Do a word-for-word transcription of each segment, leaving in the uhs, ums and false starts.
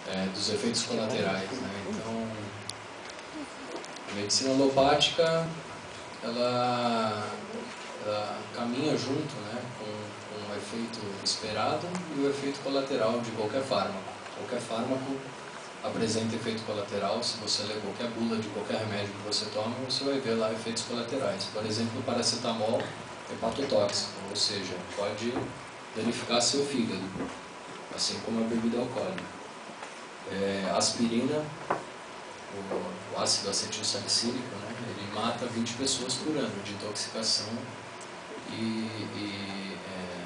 é, dos efeitos colaterais, né? Então, a medicina alopática, ela, ela caminha junto, né, com, com o efeito esperado e o efeito colateral de qualquer fármaco. Qualquer fármaco apresenta efeito colateral. Se você ler qualquer bula de qualquer remédio que você toma, você vai ver lá efeitos colaterais. Por exemplo, o paracetamol é hepatotóxico, ou seja, pode danificar seu fígado, assim como a bebida alcoólica. É, aspirina, o, o ácido acetilsalicílico, né, ele mata vinte pessoas por ano de intoxicação e, e é,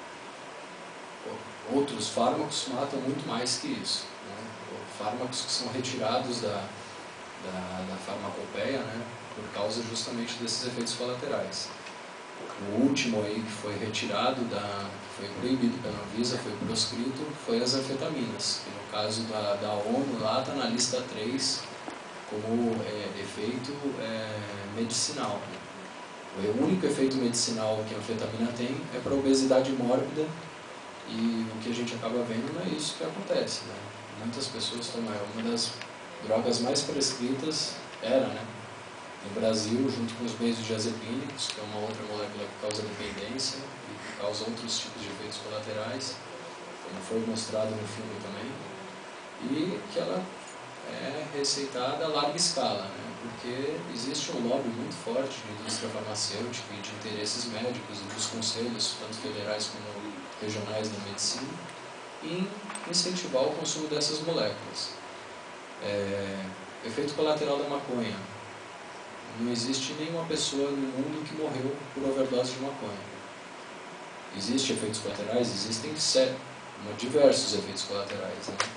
outros fármacos matam muito mais que isso, né? Fármacos que são retirados da, da, da farmacopeia, né, por causa justamente desses efeitos colaterais. O último aí que foi retirado, da, foi proibido pela Anvisa, foi proscrito, foi as anfetaminas, que no caso da, da ONU lá está na lista três como é, efeito é, medicinal. O único efeito medicinal que a anfetamina tem é para obesidade mórbida, e o que a gente acaba vendo não é isso que acontece, né? Muitas pessoas tomam, é uma das drogas mais prescritas, era, né, no Brasil, junto com os benzodiazepínicos, que é uma outra molécula que causa dependência e que causa outros tipos de efeitos colaterais, como foi mostrado no filme também, e que ela é receitada a larga escala, né, porque existe um lobby muito forte de indústria farmacêutica e de interesses médicos e dos conselhos, tanto federais como regionais da medicina, em incentivar o consumo dessas moléculas. É, efeito colateral da maconha. Não existe nenhuma pessoa no mundo que morreu por overdose de maconha. Existem efeitos colaterais? Existem sete, diversos efeitos colaterais, né?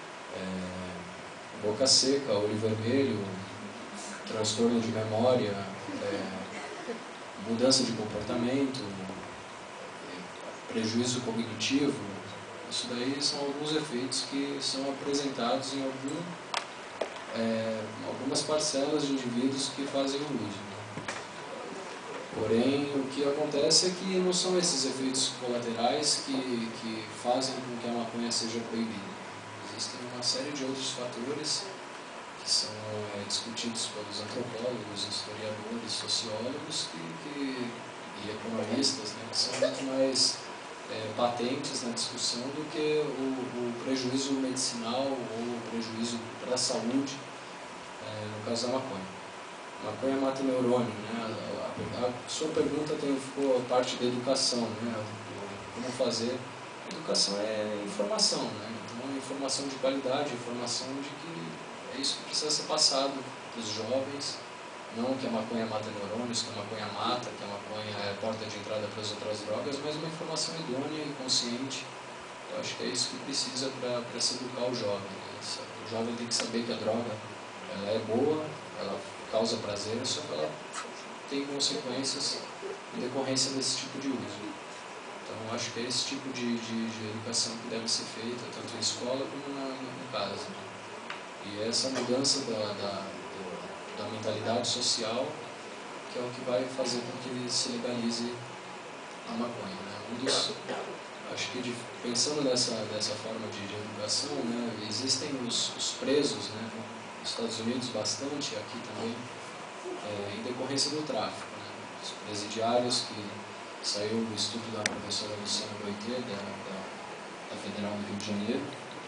É, boca seca, olho vermelho, transtorno de memória, é, mudança de comportamento, prejuízo cognitivo. Isso daí são alguns efeitos que são apresentados em algum, é, algumas parcelas de indivíduos que fazem o uso. Porém, o que acontece é que não são esses efeitos colaterais que, que fazem com que a maconha seja proibida. Existem uma série de outros fatores que são é, discutidos pelos antropólogos, historiadores, sociólogos que, que, e economistas, né, que são muito mais É, patentes na discussão do que o, o prejuízo medicinal ou o prejuízo para a saúde, é, no caso da maconha. A maconha mata neurônio, né? A, a, a sua pergunta tem, ficou parte da educação, né? Como fazer. A educação é informação, né? Então, informação de qualidade, informação de que é isso que precisa ser passado para os jovens. Não que a maconha mata neurônios, que a maconha mata, que a maconha é a porta de entrada para as outras drogas, mas uma informação idônea e consciente. Eu acho que é isso que precisa para se educar o jovem, né? O jovem tem que saber que a droga ela é boa, ela causa prazer, só que ela tem consequências em decorrência desse tipo de uso. Então, eu acho que é esse tipo de, de, de educação que deve ser feita, tanto em escola como na, no casa. E essa mudança da, da da mentalidade social, que é o que vai fazer com que se legalize a maconha, né? Um dos, acho que de, pensando nessa, dessa forma de, de educação, né, existem os, os presos, né, nos Estados Unidos bastante, aqui também, é, em decorrência do tráfico, né? Os presidiários, que saiu do estudo da professora Luciana Boitê, da, da, da Federal do Rio de Janeiro,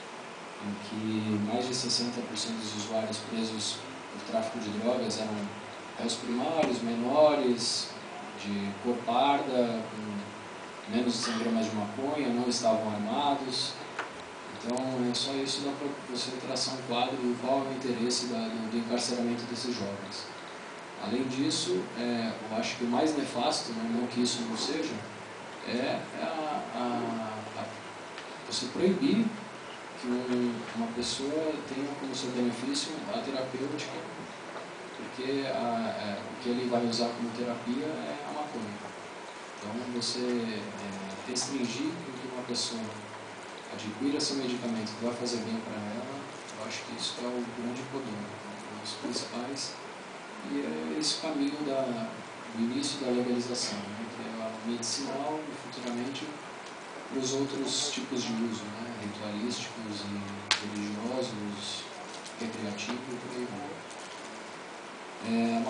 em que mais de sessenta por cento dos usuários presos por tráfico de drogas eram réus primários, menores, de cor parda, com menos de cem gramas de maconha, não estavam armados. Então, é só isso dá para você traçar um quadro do qual é o interesse da, do, do encarceramento desses jovens. Além disso, é, eu acho que o mais nefasto, né, não que isso não seja, é a, a, a você proibir que um, uma pessoa tenha como seu benefício a terapêutica, porque a, a, o que ele vai usar como terapia é a maconha. Então, você é, restringir que uma pessoa adquira seu medicamento que vai fazer bem para ela, eu acho que isso é o grande problema, um dos principais, e é esse caminho da, do início da legalização, né, que é a medicinal e futuramente para os outros tipos de uso, né, ritualísticos e religiosos.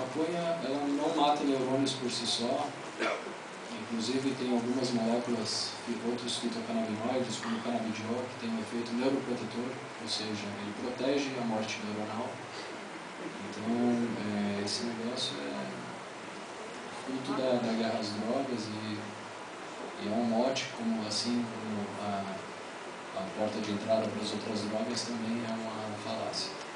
maconha, ela não mata neurônios por si só. Inclusive tem algumas moléculas, outros fitocannabinoides, como o canabidiol, que tem um efeito neuroprotetor, ou seja, ele protege a morte neuronal. Então, é, esse negócio é fruto da, da guerra às drogas e, e é um mote, como, assim como a, a porta de entrada para as outras drogas também é uma falácia.